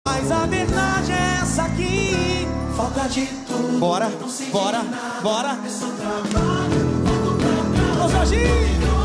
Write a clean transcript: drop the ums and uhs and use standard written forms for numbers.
Mas a verdade é essa aqui. Falta de tudo. Bora, bora, bora. Ô, Jorginho!